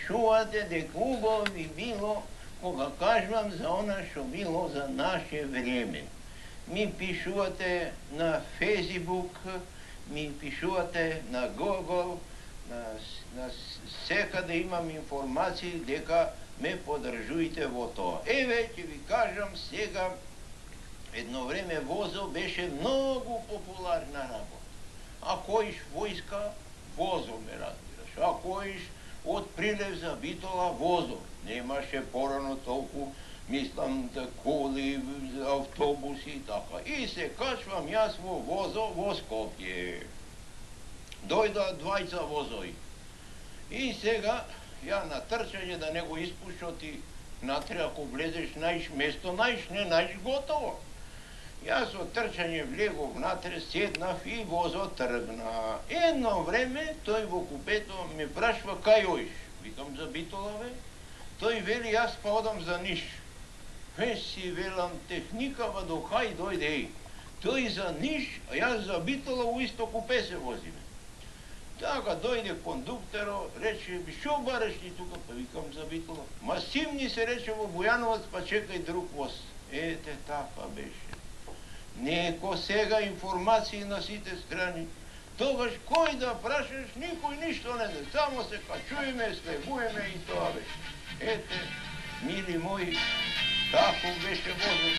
пишувате дека убаво би било кога кажувам за она што било за наше време. Ми пишувате на Фейсбук, ми пишувате на Google, на секаде имам информации дека ме поддржувате во тоа. Еве, ќе ви кажам сега, едно време возо беше многу популарна работа. Ако иш војска, возо ме разбираш. Ако иш од Прилеп за Битола, возо. Немаше порано толку, мислам, да коли, автобуси и така. И се качвам јас во возо во Скопје. Дојда двајца возови. И сега, ја на трчање да не го испушо ти натре, ако влезеш најш место, најш, не најш готово. Јас од трчање влегов натре, седнав и возот тргна. Едно време тој во купето ме прашва кај оиш. Викам за Битола, бе. Тој вели јас па одам за Ниш. Си велам техникава до кај дојде еј. Тој за Ниш, а јас за Битола у исто купе се возиме. Така дојде кондуктеро, рече, шо бараш ти тука? Па викам за Битола. Ма симни се рече во Бојановац, па чекај друг воз. Ете така беше. Неко сега информации на сите страни. Тогаш кој да прашаш, никој ништо не знае. Само се качуеме, слегуеме и тоа беше. Ете, мили мои, таков беше возот.